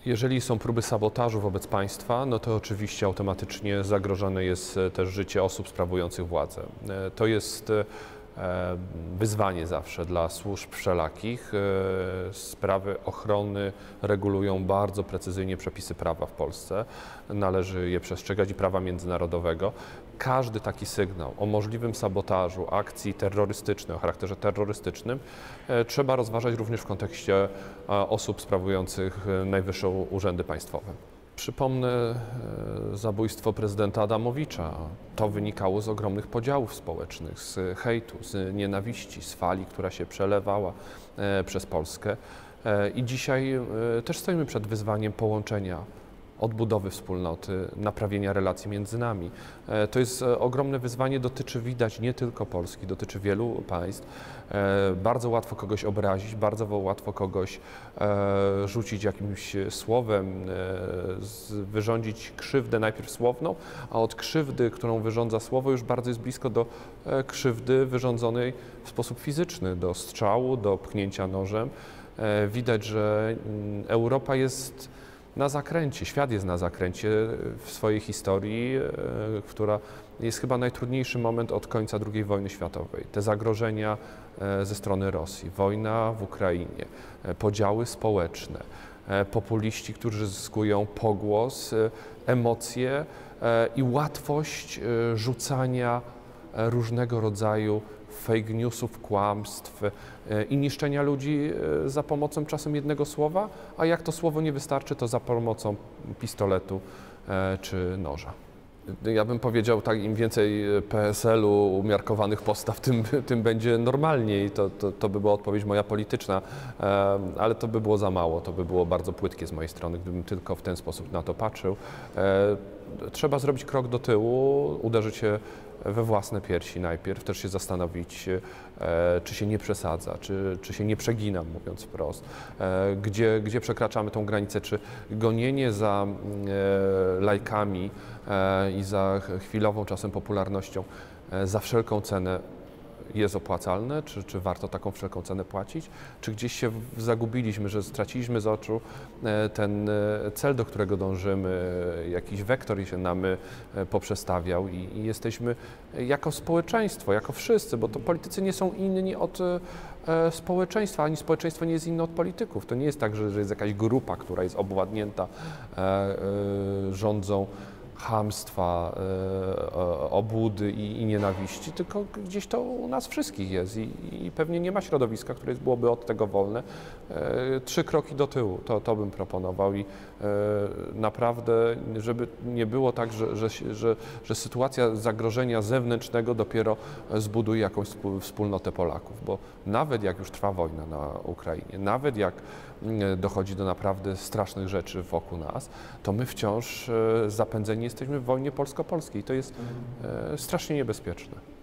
Jeżeli są próby sabotażu wobec państwa, no to oczywiście automatycznie zagrożone jest też życie osób sprawujących władzę. To jest wyzwanie zawsze dla służb wszelakich. Sprawy ochrony regulują bardzo precyzyjnie przepisy prawa w Polsce. Należy je przestrzegać i prawa międzynarodowego. Każdy taki sygnał o możliwym sabotażu, akcji terrorystycznej o charakterze terrorystycznym trzeba rozważać również w kontekście osób sprawujących najwyższe urzędy państwowe. Przypomnę zabójstwo prezydenta Adamowicza. To wynikało z ogromnych podziałów społecznych, z hejtu, z nienawiści, z fali, która się przelewała przez Polskę. I dzisiaj też stoimy przed wyzwaniem połączenia, odbudowy wspólnoty, naprawienia relacji między nami. To jest ogromne wyzwanie, dotyczy, widać, nie tylko Polski, dotyczy wielu państw. Bardzo łatwo kogoś obrazić, bardzo łatwo kogoś rzucić jakimś słowem, wyrządzić krzywdę najpierw słowną, a od krzywdy, którą wyrządza słowo, już bardzo jest blisko do krzywdy wyrządzonej w sposób fizyczny, do strzału, do pchnięcia nożem. Widać, że Europa jest na zakręcie, świat jest na zakręcie w swojej historii, która jest chyba najtrudniejszy moment od końca II wojny światowej. Te zagrożenia ze strony Rosji, wojna w Ukrainie, podziały społeczne, populiści, którzy zyskują pogłos, emocje i łatwość rzucania różnego rodzaju fake newsów, kłamstw i niszczenia ludzi za pomocą czasem jednego słowa, a jak to słowo nie wystarczy, to za pomocą pistoletu czy noża. Ja bym powiedział, tak, im więcej PSL-u, umiarkowanych postaw, tym będzie normalniej. To by była odpowiedź moja polityczna, ale to by było za mało, to by było bardzo płytkie z mojej strony, gdybym tylko w ten sposób na to patrzył. Trzeba zrobić krok do tyłu, uderzyć się we własne piersi najpierw, też się zastanowić, czy się nie przesadza, czy się nie przegina, mówiąc wprost, gdzie przekraczamy tą granicę, czy gonienie za lajkami i za chwilową czasem popularnością za wszelką cenę jest opłacalne, czy warto taką wszelką cenę płacić, czy gdzieś się zagubiliśmy, że straciliśmy z oczu ten cel, do którego dążymy, jakiś wektor się nam poprzestawiał i jesteśmy jako społeczeństwo, jako wszyscy, bo to politycy nie są inni od społeczeństwa, ani społeczeństwo nie jest inne od polityków. To nie jest tak, że jest jakaś grupa, która jest obwładnięta rządzą chamstwa, obłudy i nienawiści, tylko gdzieś to u nas wszystkich jest i pewnie nie ma środowiska, które byłoby od tego wolne. 3 kroki do tyłu, to bym proponował i naprawdę, żeby nie było tak, że sytuacja zagrożenia zewnętrznego dopiero zbuduje jakąś wspólnotę Polaków, bo nawet jak już trwa wojna na Ukrainie, nawet jak dochodzi do naprawdę strasznych rzeczy wokół nas, to my wciąż zapędzeni jesteśmy w wojnie polsko-polskiej. To jest strasznie niebezpieczne.